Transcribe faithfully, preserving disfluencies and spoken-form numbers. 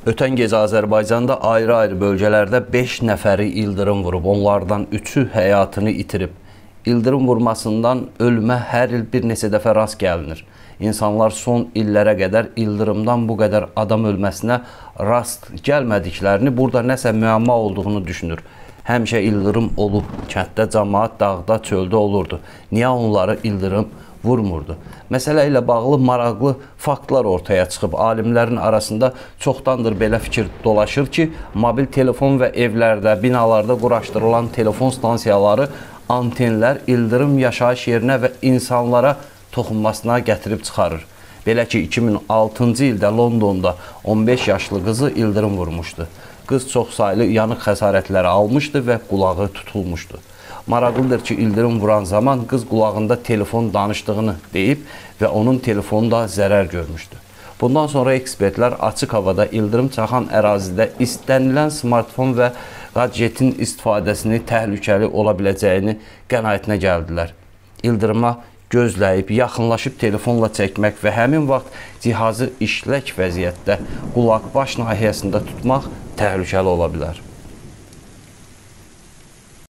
Ötən gecə Azərbaycanda ayrı-ayrı bölgələrdə beş nəfəri ildırım vurub, onlardan üçü həyatını itirib. İldırım vurmasından ölümə hər il bir neçə dəfə rast gəlinir. İnsanlar son illərə qədər ildırımdan bu qədər adam ölməsinə rast gəlmədiklərini, burada nəsə müəmma olduğunu düşünür. Həmişə ildırım olub, kənddə cəmaət dağda, çöldə olurdu. Niyə onları ildırım vurmurdu? Məsələ ilə bağlı maraqlı faktlar ortaya çıxıb. Alimlərin arasında çoxdandır belə fikir dolaşır ki, mobil telefon və evlərdə, binalarda quraşdırılan telefon stansiyaları, antenlər ildırım yaşayış yerinə və insanlara toxunmasına gətirib çıxarır. Belə ki, iki min altıncı ildə Londonda on beş yaşlı qızı ildırım vurmuşdu. Qız çoxsaylı yanıq xəsarətləri almışdı və qulağı tutulmuşdu. Maraqlıdır ki, ildırım vuran zaman qız qulağında telefon danışdığını deyib və onun telefonu da zərər görmüşdü. Bundan sonra ekspertlər açıq havada ildırım çaxan ərazidə istənilən smartfon və gadjetin istifadəsini təhlükəli ola biləcəyini qənaətinə gəldilər. İldırıma gözləyib, yaxınlaşıb telefonla çəkmək və həmin vaxt cihazı işlək vəziyyətdə qulaq-baş nahiyəsində tutmaq təhlükəli ola bilər.